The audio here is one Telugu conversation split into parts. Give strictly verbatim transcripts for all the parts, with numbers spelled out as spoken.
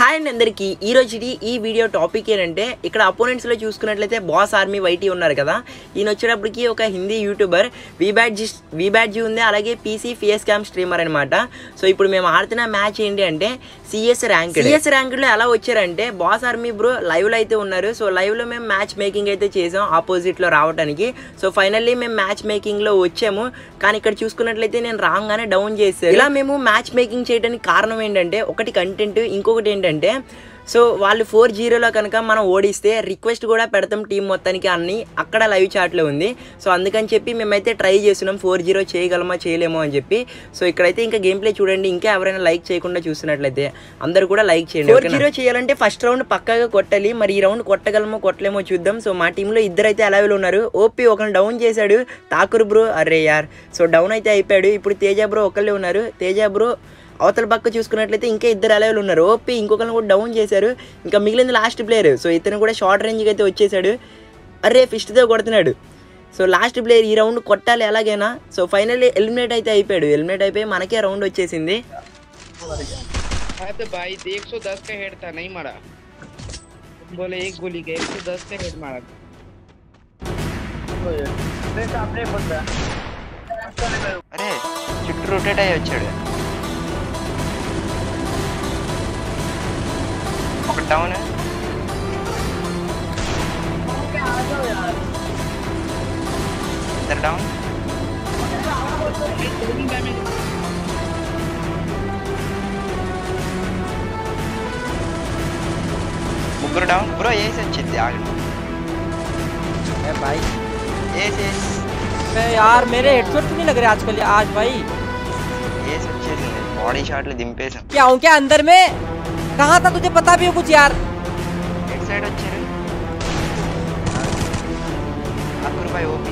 హాయ్ అండి అందరికీ ఈ రోజుది ఈ వీడియో టాపిక్ ఏంటంటే ఇక్కడ అపోనెంట్స్లో చూసుకున్నట్లయితే బాస్ ఆర్మీ వైటీ ఉన్నారు కదా. ఈయన వచ్చేటప్పటికి ఒక హిందీ యూట్యూబర్ వీబ్యాడ్జీ వీబ్యాడ్జీ ఉంది, అలాగే పీసీ ఫిఎస్ క్యామ్ స్ట్రీమర్ అనమాట. సో ఇప్పుడు మేము ఆడుతున్న మ్యాచ్ ఏంటి అంటే సిఎస్ ర్యాంక్. సిఎస్ ర్యాంక్లో ఎలా వచ్చారంటే బాస్ ఆర్మీ బ్రో లైవ్లో అయితే ఉన్నారు. సో లైవ్లో మేము మ్యాచ్ మేకింగ్ అయితే చేసాం ఆపోజిట్లో రావడానికి. సో ఫైనల్లీ మేము మ్యాచ్ మేకింగ్లో వచ్చాము, కానీ ఇక్కడ చూసుకున్నట్లయితే నేను రాగానే డౌన్ చేశాను. ఇలా మేము మ్యాచ్ మేకింగ్ చేయడానికి కారణం ఏంటంటే ఒకటి కంటెంట్, ఇంకొకటి ఏంటంటే సో వాళ్ళు ఫోర్ జీరోలో కనుక మనం ఓడిస్తే రిక్వెస్ట్ కూడా పెడతాం టీం మొత్తానికి అన్ని అక్కడ లైవ్ చాట్లో ఉంది. సో అందుకని చెప్పి మేమైతే ట్రై చేస్తున్నాం ఫోర్ జీరో చేయగలమా చేయలేమో అని చెప్పి. సో ఇక్కడైతే ఇంకా గేమ్ ప్లే చూడండి. ఇంకా ఎవరైనా లైక్ చేయకుండా చూస్తున్నట్లయితే అందరు కూడా లైక్ చేయండి. ఫోర్ జీరో చేయాలంటే ఫస్ట్ రౌండ్ పక్కాగా కొట్టాలి. మరి ఈ రౌండ్ కొట్టగలమో కొట్టలేమో చూద్దాం. సో మా టీంలో ఇద్దరైతే అలావేలు ఉన్నారు. ఓపీ ఒకరిని డౌన్ చేశాడు ఠాకూర్ బ్రో, అరే యార్. సో డౌన్ అయితే అయిపోయాడు. ఇప్పుడు తేజ బ్రో ఒకళ్ళే ఉన్నారు. తేజ బ్రో అవతల పక్క చూసుకున్నట్లయితే ఇంకా ఇద్దరు అలైవ్లు ఉన్నారు. ఓపీ ఇంకొకరిని కూడా డౌన్ చేశారు. ఇంకా మిగిలింది లాస్ట్ ప్లేయర్. సో ఇతను కూడా షార్ట్ రేంజ్కి అయితే వచ్చేసాడు. అరే ఫిస్ట్తో కొడుతున్నాడు. సో లాస్ట్ ప్లేయర్ ఈ రౌండ్ కొట్టాలి ఎలాగైనా. సో ఫైనల్లీ ఎలిమినేట్ అయితే అయిపోయాడు. ఎలిమినేట్ అయిపోయి మనకే రౌండ్ వచ్చేసింది. అరే చుట్టూ రొటేట్ అయ్యి వచ్చాడు. ఒక డౌన్ ఇద్దరు డౌన్. ముగ్గురు డౌన్. బ్రో ఏసి వచ్చింది ఆగండి. भाई ఏసి ఏసి यार मेरे हेडशॉट नहीं लग रहे आजकल आज भाई. ఏసి వచ్చేసింది. బాడీ షాట్లు దింపేసాం. क्या हूँ क्या अंदर में? कहाँ था तुझे पता भी हो कुछ यार? ఎట్ సైడ్ వచ్చారు. అప్పుడు రూపాయి ఓపీ.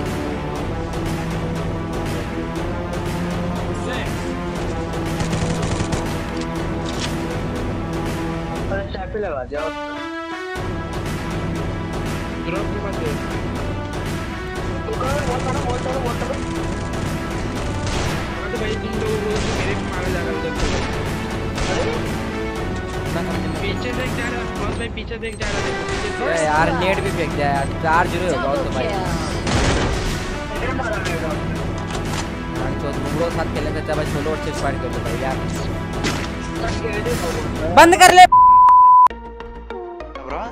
पीछे देख जा रहा है भाई, पीछे देख जा रहा है यार नेट भी फेंक दिया यार. चार जीरो होगा तो भाई. तो मुगलों साथ खेलने से अच्छा भाई सोलो और सिक्स फाइट कर लो भाई यार. बंद कर ले బ్రో.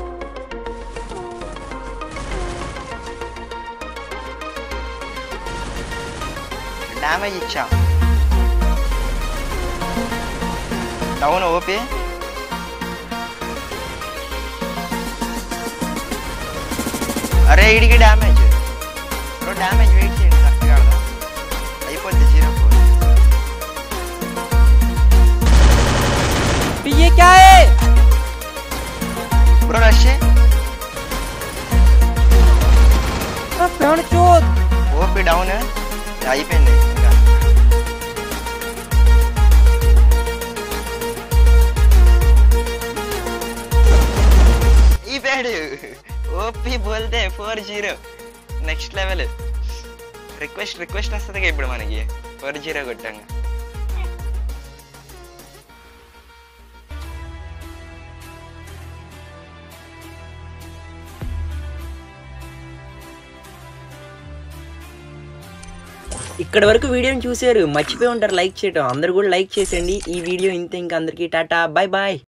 డ్యామేజ్ ఇచ్చా. Down OP. అరే ఇడికి డ్యామేజ్. బ్రో డ్యామేజ్ వెయిట్ చేయండి కరెక్ట్గా ఆడదాం. అయిపోద్ది జీరో ఫోర్. ये क्या है? బ్రో రష్ फ्रेंड चोद. ఓపీ డౌన్ అయిపోయింది. ఇంకా ఈ ప్యాడ్ ఓపీ బోల్తే four zero next level. Request request వస్తుంది ఇప్పుడు మనకి ఫోర్ జీరో కొట్టాక. ఇక్కడ వరకు వీడియోని చూసారు, మర్చిపోయి ఉంటారు లైక్ చేయడం. అందరు కూడా లైక్ చేసేయండి ఈ వీడియో. ఇంత ఇంకా అందరికీ టాటా బై బాయ్.